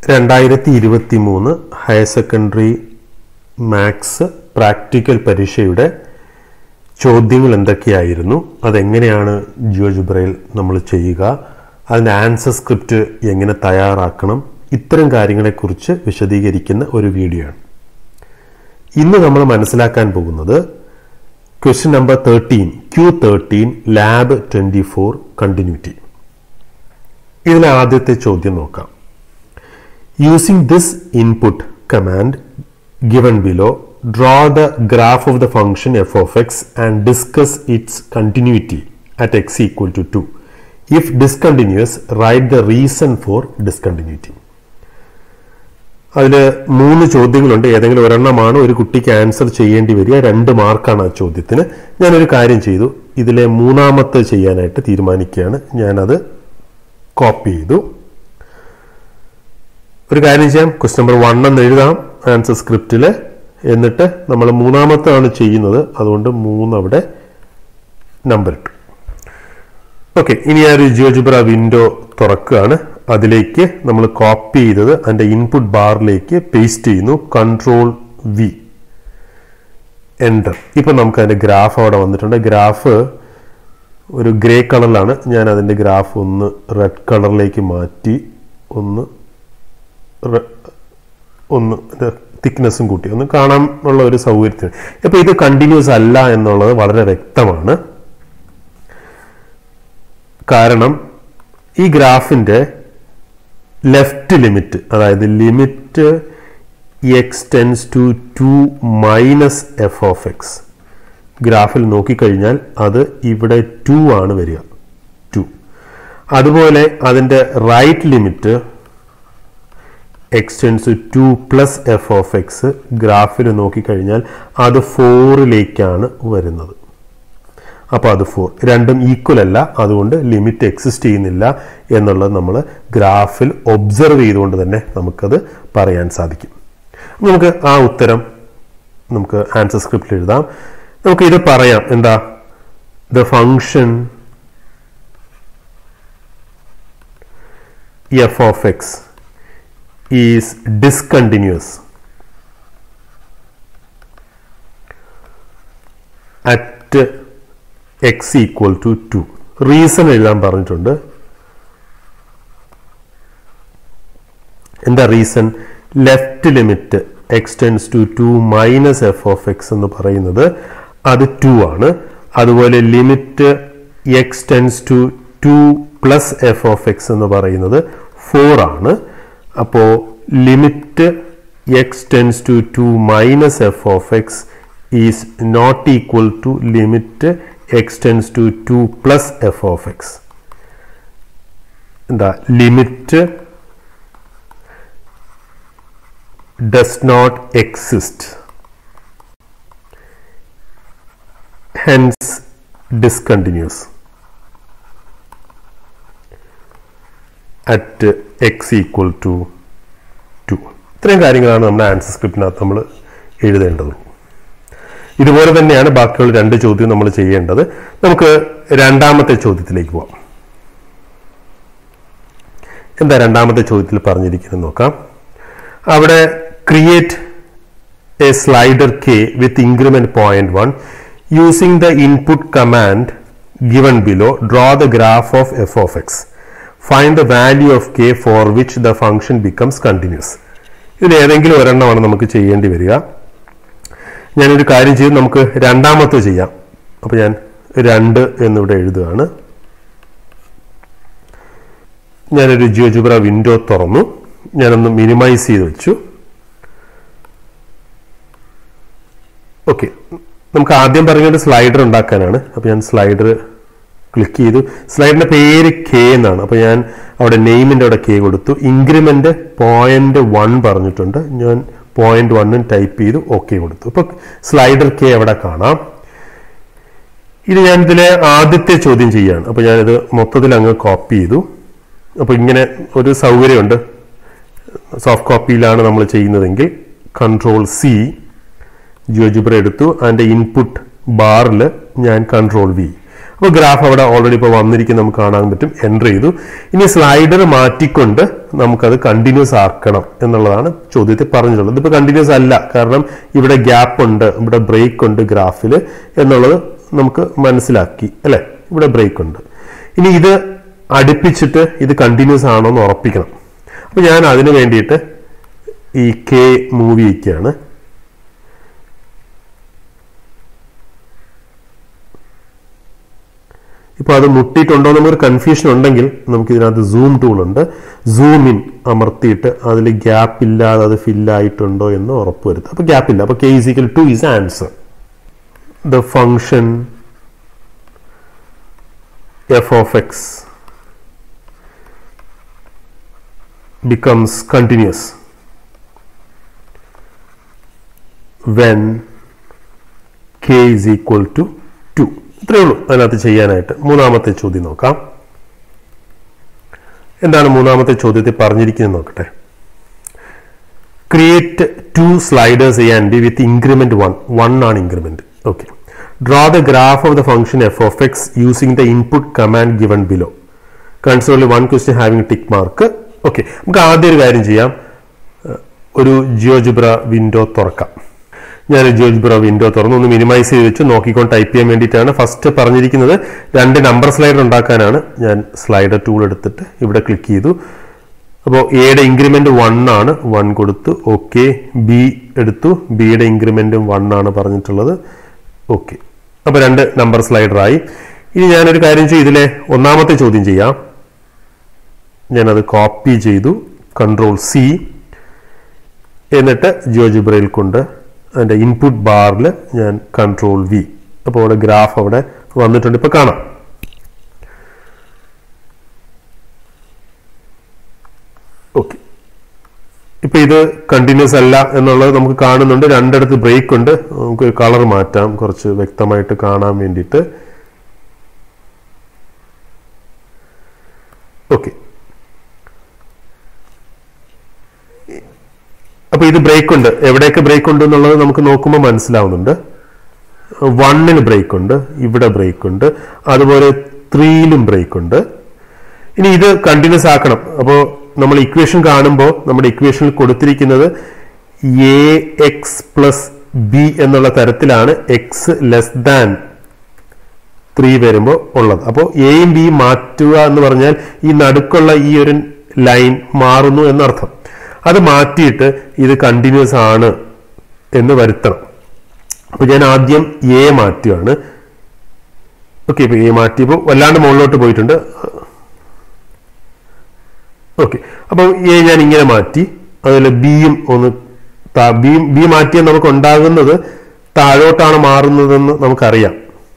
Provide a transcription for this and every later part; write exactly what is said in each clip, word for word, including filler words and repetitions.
രണ്ടായിരത്തി ഇരുപത്തി മൂന്ന് ഹയർ സെക്കൻഡറി മാത്സ് പ്രാക്ടിക്കൽ പരീക്ഷയുടെ ചോദ്യങ്ങൾ എന്തൊക്കെയായിരുന്നു, അതെങ്ങനെയാണ് ജിയോജിബ്രയിൽ നമ്മൾ ചെയ്യുക, അതിൻ്റെ ആൻസർ സ്ക്രിപ്റ്റ് എങ്ങനെ തയ്യാറാക്കണം, ഇത്തരം കാര്യങ്ങളെക്കുറിച്ച് വിശദീകരിക്കുന്ന ഒരു വീഡിയോ ആണ്. ഇന്ന് നമ്മൾ മനസ്സിലാക്കാൻ പോകുന്നത് question number thirteen Q thirteen lab twenty four continuity. ഇതിലെ ആദ്യത്തെ ചോദ്യം നോക്കാം. Using this input command given below, draw the graph of the function f of x and discuss its continuity at x equal to two. If discontinuous, write the reason for discontinuity. അതിൽ മൂന്ന് ചോദ്യങ്ങളുണ്ട്. ഏതെങ്കിലും ഒരെണ്ണമാണ് ഒരു കുട്ടിക്ക് answer ചെയ്യേണ്ടി വരിക. രണ്ട് മാർക്കാണ് ആ ചോദ്യത്തിന്. ഞാനൊരു കാര്യം ചെയ്തു, ഇതിലെ മൂന്നാമത്തെ ചെയ്യാനായിട്ട് തീരുമാനിക്കുകയാണ്. ഞാനത് കോപ്പി ചെയ്തു. ഒരു കാര്യം ചെയ്യാം, ക്വസ്റ്റ്യൻ നമ്പർ വൺ എന്ന് എഴുതാം ആൻസർ സ്ക്രിപ്റ്റിൽ. എന്നിട്ട് നമ്മൾ മൂന്നാമത്താണ് ചെയ്യുന്നത്, അതുകൊണ്ട് മൂന്ന് അവിടെ നമ്പർ ഇട്ടു. ഓക്കെ, ഇനി ആ ഒരു ജിയോജിബ്ര വിൻഡോ തുറക്കുകയാണ്. അതിലേക്ക് നമ്മൾ കോപ്പി ചെയ്തത് അതിൻ്റെ ഇൻപുട്ട് ബാറിലേക്ക് പേസ്റ്റ് ചെയ്യുന്നു. Control V, enter. ഇപ്പം നമുക്ക് അതിൻ്റെ ഗ്രാഫ് അവിടെ വന്നിട്ടുണ്ട്. ഗ്രാഫ് ഒരു ഗ്രേ കളറിലാണ്. ഞാൻ അതിൻ്റെ ഗ്രാഫ് ഒന്ന് റെഡ് കളറിലേക്ക് മാറ്റി, ഒന്ന് ഒന്ന് തിക്നെസ്സും കൂട്ടി, ഒന്ന് കാണാൻ ഉള്ള ഒരു സൗകര്യത്തിന്. ഇപ്പൊ ഇത് കണ്ടിന്യൂസ് അല്ല എന്നുള്ളത് വളരെ വ്യക്തമാണ്. കാരണം ഈ ഗ്രാഫിന്റെ ലെഫ്റ്റ് ലിമിറ്റ്, അതായത് limit x tends to two minus f of x, ഗ്രാഫിൽ നോക്കിക്കഴിഞ്ഞാൽ അത് ഇവിടെ ടു ആണ് വരിക, ടു. അതുപോലെ അതിന്റെ right limit x tends to two plus f of x, ഗ്രാഫിൽ നോക്കിക്കഴിഞ്ഞാൽ അത് ഫോറിലേക്കാണ് വരുന്നത്. അപ്പോൾ അത് ഫോർ, രണ്ടും ഈക്വൽ അല്ല, അതുകൊണ്ട് ലിമിറ്റ് എക്സിസ്റ്റ് ചെയ്യുന്നില്ല എന്നുള്ളത് നമ്മൾ ഗ്രാഫിൽ ഒബ്സർവ് ചെയ്തുകൊണ്ട് തന്നെ നമുക്കത് പറയാൻ സാധിക്കും. നമുക്ക് ആ ഉത്തരം നമുക്ക് ആൻസർ സ്ക്രിപ്റ്റിൽ എഴുതാം. നമുക്ക് ഇത് പറയാം, എന്താ, the function f of x is discontinuous at x equal to two. Reason എഴുതാൻ പറഞ്ഞിട്ടുണ്ട്. എന്താ reason? Left limit x tends to two minus f of x എന്ന് പറയുന്നത് അത് ടു ആണ്. അതുപോലെ limit x tends to two plus f of x എന്ന് പറയുന്നത് ഫോർ ആണ്. അപ്പോൾ limit x tends to two minus f of X is not equal to limit x tends to two plus f of x. എന്താ, limit does not exist, hence discontinuous at x equal to two. ഇത്രയും കാര്യങ്ങളാണ് നമ്മുടെ answer സ്ക്രിപ്റ്റിനകത്ത് നമ്മൾ എഴുതേണ്ടത്. ഇതുപോലെ തന്നെയാണ് ബാക്കിയുള്ള രണ്ട് ചോദ്യം നമ്മൾ ചെയ്യേണ്ടത്. നമുക്ക് രണ്ടാമത്തെ ചോദ്യത്തിലേക്ക് പോവാം. എന്താ രണ്ടാമത്തെ ചോദ്യത്തിൽ പറഞ്ഞിരിക്കുന്നത് നോക്കാം. അവിടെ create a slider k with increment point one using the input command given below, draw the graph of f of x, find the value of k for which the function becomes continuous. ഇതിൽ ഏതെങ്കിലും ഒരെണ്ണമാണ് നമുക്ക് ചെയ്യേണ്ടി വരിക. ഞാനൊരു കാര്യം ചെയ്ത് നമുക്ക് രണ്ടാമത്തെ ചെയ്യാം. അപ്പോൾ ഞാൻ രണ്ട് എന്നിവിടെ എഴുതുകയാണ്. ഞാനൊരു ജിയോജിബ്ര വിൻഡോ തുറന്നു. ഞാനൊന്ന് മിനിമൈസ് ചെയ്ത് വെച്ചു. ഓക്കെ, നമുക്ക് ആദ്യം പറഞ്ഞൊരു സ്ലൈഡർ ഉണ്ടാക്കാനാണ്. അപ്പോൾ ഞാൻ സ്ലൈഡർ ക്ലിക്ക് ചെയ്തു. സ്ലൈഡിന്റെ പേര് കെ എന്നാണ്. അപ്പോൾ ഞാൻ അവിടെ നെയിമിന്റെ അവിടെ കെ കൊടുത്തു. ഇൻക്രിമെന്റ് പോയിന്റ് വൺ പറഞ്ഞിട്ടുണ്ട്. ഞാൻ പോയിന്റ് വണ്ണും ടൈപ്പ് ചെയ്തു, ഓക്കെ കൊടുത്തു. ഇപ്പൊ സ്ലൈഡർ കെ അവിടെ കാണാം. ഇത് ഞാൻ ഇതിലെ ആദ്യത്തെ ചോദ്യം ചെയ്യാണ്. അപ്പോൾ ഞാനിത് മൊത്തത്തിൽ അങ്ങ് കോപ്പി ചെയ്തു. അപ്പോൾ ഇങ്ങനെ ഒരു സൗകര്യമുണ്ട്. സോഫ്റ്റ് കോപ്പിയിലാണ് നമ്മൾ ചെയ്യുന്നതെങ്കിൽ കൺട്രോൾ സി, ജിയോജിബ്ര എടുത്തു. അതിൻ്റെ ഇൻപുട്ട് ബാറിൽ ഞാൻ കൺട്രോൾ വി. അപ്പോൾ ഗ്രാഫ് അവിടെ ഓൾറെഡി ഇപ്പോൾ വന്നിരിക്കും, നമുക്ക് കാണാൻ പറ്റും. എൻ്റർ ചെയ്തു. ഇനി സ്ലൈഡർ മാറ്റിക്കൊണ്ട് നമുക്കത് കണ്ടിന്യൂസ് ആക്കണം എന്നുള്ളതാണ് ചോദ്യത്തിൽ പറഞ്ഞിട്ടുള്ളത്. ഇതിപ്പോൾ കണ്ടിന്യൂസ് അല്ല, കാരണം ഇവിടെ ഗ്യാപ്പ് ഉണ്ട്, ഇവിടെ ബ്രേക്ക് ഉണ്ട് ഗ്രാഫിൽ എന്നുള്ളത് നമുക്ക് മനസ്സിലാക്കി അല്ലേ. ഇവിടെ ബ്രേക്ക് ഉണ്ട്. ഇനി ഇത് അടുപ്പിച്ചിട്ട് ഇത് കണ്ടിന്യൂസ് ആണോ എന്ന് ഉറപ്പിക്കണം. അപ്പോൾ ഞാൻ അതിന് വേണ്ടിയിട്ട് ഈ കെ മൂവ് ചെയ്യിക്കുകയാണ്. ഇപ്പോൾ അത് മുട്ടിയിട്ടുണ്ടോ എന്നൊരു കൺഫ്യൂഷൻ ഉണ്ടെങ്കിൽ നമുക്ക് ഇതിനകത്ത് സൂം ടൂൾ ഉണ്ട്. സൂം ഇൻ അമർത്തിയിട്ട് അതിൽ ഗ്യാപ്പ് ഇല്ലാതെ അത് ഫില്ലായിട്ടുണ്ടോ എന്ന് ഉറപ്പ് വരുത്തുക. അപ്പോൾ ഗ്യാപ്പ് ഇല്ല. അപ്പോൾ k is equal to is answer. The function F of x becomes continuous when k is equal to two. ഇത്രയേ ഉള്ളൂ അതിനകത്ത് ചെയ്യാനായിട്ട്. മൂന്നാമത്തെ ചോദ്യം നോക്കാം. എന്താണ് മൂന്നാമത്തെ ചോദ്യത്തിൽ പറഞ്ഞിരിക്കുന്നത് നോക്കട്ടെ. Create two sliders a and b with increment one. One ആണ് increment. Okay. Draw the graph of the function F of x using the input command given below. Consider only one question having tick mark. Okay, നമുക്ക് ആദ്യം ഒരു കാര്യം ചെയ്യാം. ഒരു GeoGebra window തുറക്കാം. ഞാൻ GeoGebra window തുറന്ന് ഒന്ന് മിനിമൈസ് ചെയ്ത് വെച്ച് നോക്കിക്കൊണ്ട് ടൈപ്പ് ചെയ്യാൻ വേണ്ടിയിട്ടാണ്. ഫസ്റ്റ് പറഞ്ഞിരിക്കുന്നത് രണ്ട് നമ്പർ സ്ലൈഡർ ഉണ്ടാക്കാനാണ്. ഞാൻ സ്ലൈഡർ ടൂൾ എടുത്തിട്ട് ഇവിടെ ക്ലിക്ക് ചെയ്തു. അപ്പോൾ എയുടെ ഇൻക്രിമെന്റ് വൺ ആണ്. വൺ കൊടുത്തു. ഓക്കെ. ബി എടുത്തു. ബിയുടെ ഇൻക്രിമെന്റും വൺ ആണ് പറഞ്ഞിട്ടുള്ളത്. ഓക്കെ. അപ്പോൾ രണ്ട് നമ്പർ സ്ലൈഡറായി. ഇനി ഞാനൊരു കാര്യം ചെയ്യും. ഇതിലെ ഒന്നാമത്തെ ചോദ്യം ചെയ്യാം. ഞാനത് കോപ്പി ചെയ്തു. Control C. എന്നിട്ട് ജിയോജിബ്രയിൽ കൊണ്ട് അതിൻ്റെ ഇൻപുട്ട് ബാറിൽ ഞാൻ കൺട്രോൾ വി. അപ്പോൾ അവിടെ ഗ്രാഫ് അവിടെ വന്നിട്ടുണ്ട്. ഇപ്പോൾ കാണാം. ഓക്കെ. ഇപ്പം ഇത് കണ്ടിന്യൂസ് അല്ല എന്നുള്ളത് നമുക്ക് കാണുന്നുണ്ട്. രണ്ടിടത്ത് ബ്രേക്ക് ഉണ്ട്. നമുക്ക് കളർ മാറ്റാം കുറച്ച് വ്യക്തമായിട്ട് കാണാൻ വേണ്ടിയിട്ട്. ഓക്കെ. അപ്പൊ ഇത് ബ്രേക്ക് ഉണ്ട്. എവിടെയൊക്കെ ബ്രേക്ക് ഉണ്ട് എന്നുള്ളത് നമുക്ക് നോക്കുമ്പോൾ മനസ്സിലാവുന്നുണ്ട്. വണ്ണിന് ബ്രേക്ക് ഉണ്ട്, ഇവിടെ ബ്രേക്ക് ഉണ്ട്, അതുപോലെ ത്രീയിലും ബ്രേക്ക് ഉണ്ട്. ഇനി ഇത് കണ്ടിന്യൂസ് ആക്കണം. അപ്പോൾ നമ്മൾ ഇക്വേഷൻ കാണുമ്പോൾ നമ്മുടെ ഇക്വേഷനിൽ കൊടുത്തിരിക്കുന്നത് എ എക്സ് പ്ലസ് ബി എന്നുള്ള തരത്തിലാണ് എക്സ് ലെസ് ദാൻ ത്രീ വരുമ്പോൾ ഉള്ളത്. അപ്പോൾ എയും ബിയും മാറ്റുക എന്ന് പറഞ്ഞാൽ ഈ നടുക്കുള്ള ഈ ഒരു ലൈൻ മാറുന്നു എന്നർത്ഥം. അത് മാറ്റിയിട്ട് ഇത് കണ്ടിന്യൂസ് ആണ് എന്ന് വരുത്തണം. അപ്പൊ ഞാൻ ആദ്യം എ മാറ്റുകയാണ്. ഓക്കെ. ഇപ്പൊ എ മാറ്റിയപ്പോൾ വല്ലാണ്ട് മുകളിലോട്ട് പോയിട്ടുണ്ട്. ഓക്കെ. അപ്പോൾ എ ഞാൻ ഇങ്ങനെ മാറ്റി. അതുപോലെ ബിയും ഒന്ന് ബി ബി മാറ്റിയാൽ നമുക്ക് ഉണ്ടാകുന്നത് താഴോട്ടാണ് മാറുന്നതെന്ന് നമുക്കറിയാം.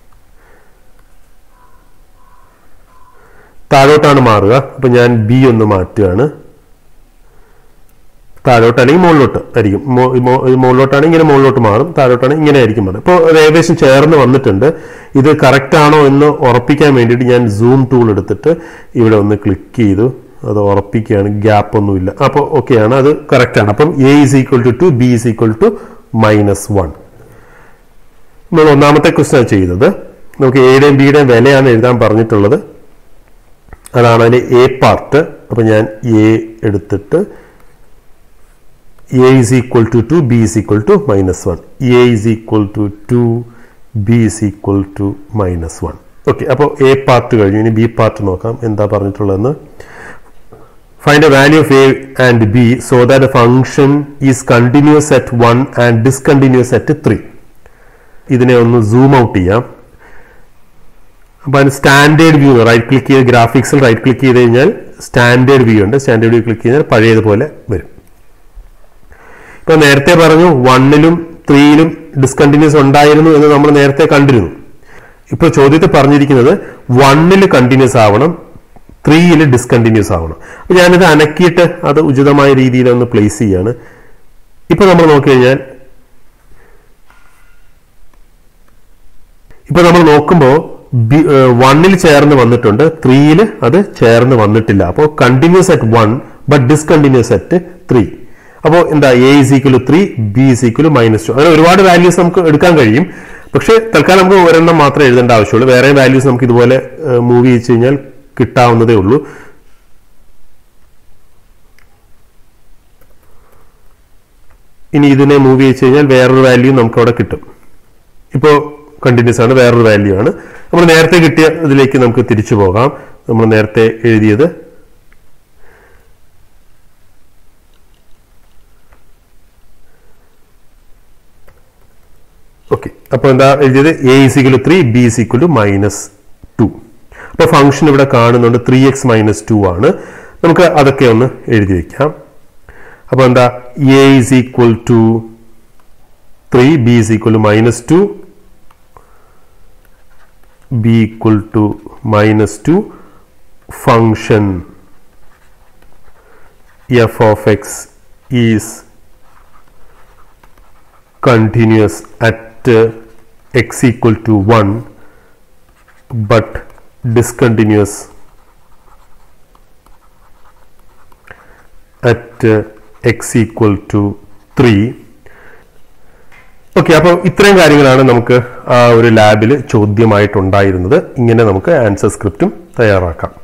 താഴോട്ടാണ് മാറുക. അപ്പൊ ഞാൻ ബി ഒന്ന് മാറ്റുകയാണ്. താഴോട്ടാണെങ്കിൽ മുകളിലോട്ട് ആയിരിക്കും. മുകളിലോട്ടാണെങ്കിൽ ഇങ്ങനെ മുകളിലോട്ട് മാറും, താഴോട്ടാണെങ്കിൽ ഇങ്ങനെ ആയിരിക്കും മാറും. ഇപ്പോൾ ഏകദേശം ചേർന്ന് വന്നിട്ടുണ്ട്. ഇത് കറക്റ്റ് ആണോ എന്ന് ഉറപ്പിക്കാൻ വേണ്ടിയിട്ട് ഞാൻ സൂം ടൂൾ എടുത്തിട്ട് ഇവിടെ ഒന്ന് ക്ലിക്ക് ചെയ്തു. അത് ഉറപ്പിക്കുകയാണ്. ഗ്യാപ്പ് ഒന്നുമില്ല. അപ്പോൾ ഓക്കെയാണ്, അത് കറക്റ്റാണ്. അപ്പം a is equal to two, b is equal to minus one. നമ്മൾ ഒന്നാമത്തെ ക്വസ്റ്റ്യൻ ചെയ്തത്. നമുക്ക് എയുടെയും ബിയുടെയും വിലയാണ് എഴുതാൻ പറഞ്ഞിട്ടുള്ളത്. അതാണ് അതിൻ്റെ എ പാർട്ട്. അപ്പം ഞാൻ എ എടുത്തിട്ട് a is equal to two, b is equal to minus one. a is equal to two, b is equal to minus one. Okay. അപ്പോൾ എ പാർട്ട് കഴിഞ്ഞു. ഇനി ബി പാർട്ട് നോക്കാം എന്താ പറഞ്ഞിട്ടുള്ളതെന്ന്. Find a value of a and b so that a function is continuous at one and discontinuous at three. ഇതിനെ ഒന്ന് zoom out ചെയ്യാം. അപ്പോൾ അതിന് സ്റ്റാൻഡേർഡ് വ്യൂ റൈറ്റ് ക്ലിക്ക് ചെയ്ത് ഗ്രാഫിക്സിൽ റൈറ്റ് ക്ലിക്ക് ചെയ്ത് കഴിഞ്ഞാൽ സ്റ്റാൻഡേർഡ് വ്യൂ ഉണ്ട്. സ്റ്റാൻഡേർഡ് വ്യൂ ക്ലിക്ക് ചെയ്താൽ പഴയതുപോലെ വരും. ഇപ്പൊ നേരത്തെ പറഞ്ഞു വണ്ണിലും ത്രീയിലും ഡിസ്കണ്ടിന്യൂസ് ഉണ്ടായിരുന്നു എന്ന് നമ്മൾ നേരത്തെ കണ്ടിരുന്നു. ഇപ്പൊ ചോദ്യത്തിൽ പറഞ്ഞിരിക്കുന്നത് വണ്ണിൽ കണ്ടിന്യൂസ് ആവണം, ത്രീയിൽ ഡിസ്കണ്ടിന്യൂസ് ആവണം. അപ്പൊ ഞാനിത് അനക്കിയിട്ട് അത് ഉചിതമായ രീതിയിൽ ഒന്ന് പ്ലേസ് ചെയ്യാണ്. ഇപ്പൊ നമ്മൾ നോക്കിക്കഴിഞ്ഞാൽ ഇപ്പൊ നമ്മൾ നോക്കുമ്പോൾ വണ്ണിൽ ചേർന്ന് വന്നിട്ടുണ്ട്, ത്രീയിൽ അത് ചേർന്ന് വന്നിട്ടില്ല. അപ്പോൾ continuous at one but discontinuous at three. അപ്പോൾ എന്താ, A is equal to three, B is equal to minus two. അങ്ങനെ ഒരുപാട് വാല്യൂസ് നമുക്ക് എടുക്കാൻ കഴിയും. പക്ഷേ തൽക്കാലം നമുക്ക് ഒരെണ്ണം മാത്രമേ എഴുതേണ്ട ആവശ്യമുള്ളൂ. വേറെ വാല്യൂസ് നമുക്ക് ഇതുപോലെ മൂവ് ചെയ്യിച്ചു കഴിഞ്ഞാൽ കിട്ടാവുന്നതേ ഉള്ളൂ. ഇനി ഇതിനെ മൂവ് ചെയ്യിച്ചു കഴിഞ്ഞാൽ വേറൊരു വാല്യൂ നമുക്ക് അവിടെ കിട്ടും. ഇപ്പോൾ കണ്ടിന്യൂസ് ആണ്, വേറൊരു വാല്യൂ ആണ്. നമ്മൾ നേരത്തെ കിട്ടിയ ഇതിലേക്ക് നമുക്ക് തിരിച്ചു പോകാം. നമ്മൾ നേരത്തെ എഴുതിയത് ഓക്കെ. അപ്പോൾ എന്താ എഴുതിയത്? A is equal to three, B is equal to minus two. അപ്പോൾ ഫംഗ്ഷൻ ഇവിടെ കാണുന്നുണ്ട് ത്രീ എക്സ് മൈനസ് ടു ആണ്. നമുക്ക് അതൊക്കെ ഒന്ന് എഴുതി വെക്കാം. അപ്പോൾ എന്താ? A is equal to three, B is equal to minus two, B equal to minus two. Function F of X is continuous at uh, x equal to one but discontinuous at uh, x equal to three. Okay, അപ്പോൾ ഇത്രയും കാര്യങ്ങളാണ് നമുക്ക് ആ ഒരു ലാബിൽ ചോദ്യമായിട്ടുണ്ടായിരുന്നത്. ഇങ്ങനെ നമുക്ക് answer സ്ക്രിപ്റ്റും തയ്യാറാക്കാം.